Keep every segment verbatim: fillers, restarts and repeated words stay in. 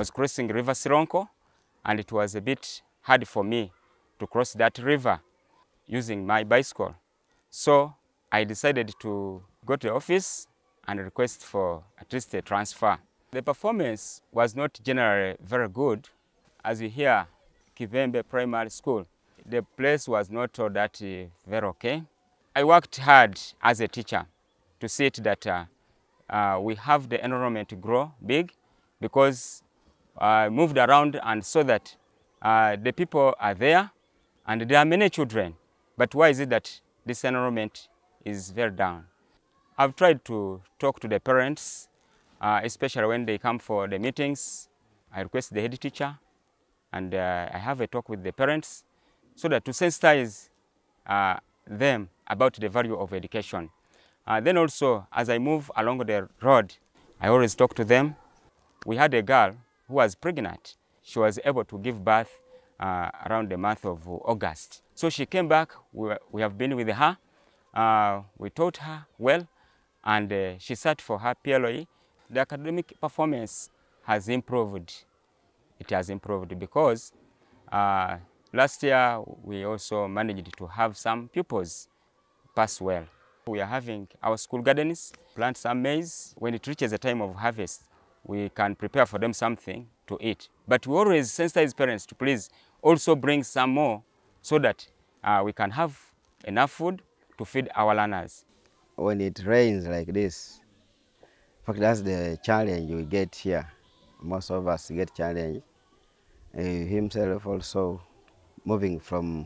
was crossing River Sironko, and it was a bit hard for me to cross that river using my bicycle. So I decided to go to the office and request for at least a transfer. The performance was not generally very good. As you hear, Kivembe Primary School, the place was not all that uh, very okay. I worked hard as a teacher to see it that uh, uh, we have the enrollment grow big, because I moved around and saw that uh, the people are there and there are many children. But why is it that this enrollment is very down? I've tried to talk to the parents, uh, especially when they come for the meetings. I request the head teacher, and uh, I have a talk with the parents so that to sensitize uh, them about the value of education. Uh, then also, as I move along the road, I always talk to them. We had a girl who was pregnant. She was able to give birth uh, around the month of August. So she came back. We, we have been with her. Uh, we taught her well, and uh, she sat for her P L O E. The academic performance has improved. It has improved because uh, last year we also managed to have some pupils pass well. We are having our school gardens, plant some maize. When it reaches the time of harvest, we can prepare for them something to eat. But we always sensitize parents to please also bring some more so that uh, we can have enough food to feed our learners. When it rains like this, in fact, that's the challenge we get here. Most of us get challenged. Uh, himself also moving from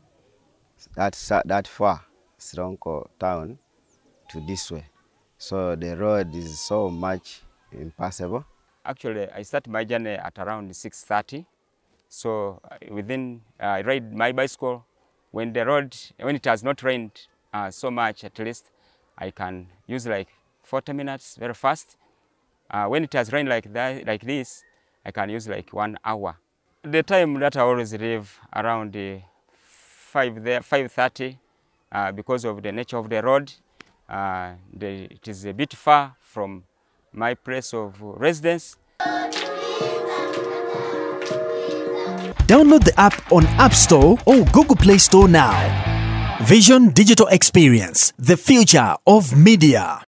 that, that far, Sironko town, to this way. So the road is so much impassable. Actually, I start my journey at around six thirty. So within, uh, I ride my bicycle. When the road, when it has not rained uh, so much, at least, I can use like forty minutes very fast. Uh, when it has rained like that, like this, I can use like one hour. The time that I always leave around the five there, five thirty, uh, because of the nature of the road. Uh, the, it is a bit far from my place of residence. Download the app on App Store or Google Play Store now. Vision Digital Experience, the future of media.